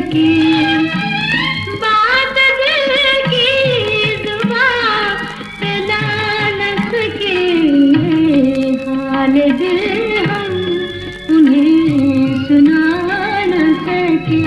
सके। बात दिल की जुबां पे ला न सके, हाल दिल हम उन्हें सुना न सके।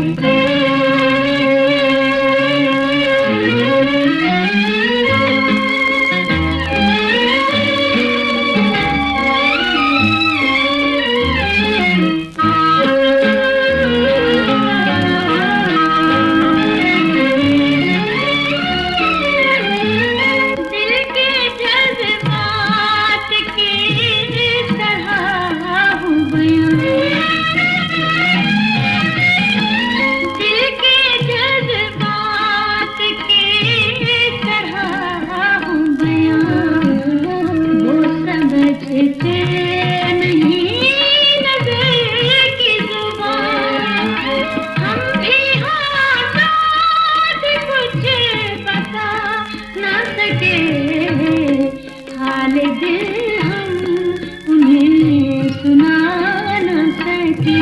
हाल दिल हम उन्हें सुना न सके।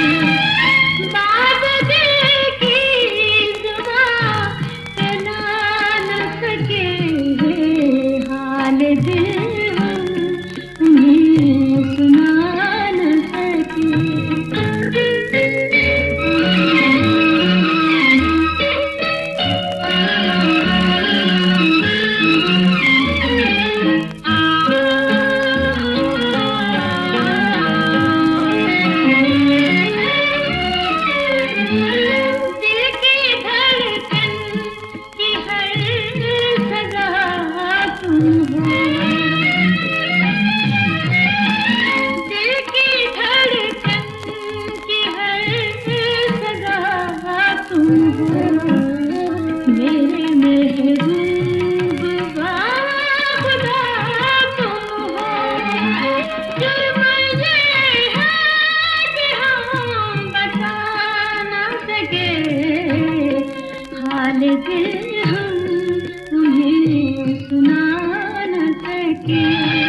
बात दिल की जुबां पे ला न सके, हाल दिल हम उन्हें सुना न सके। मेरे महबूब खुदा तुम हो, जुर्म ये है कि हम बता न सके, हाल दिल हम उन्हें सुना न सके।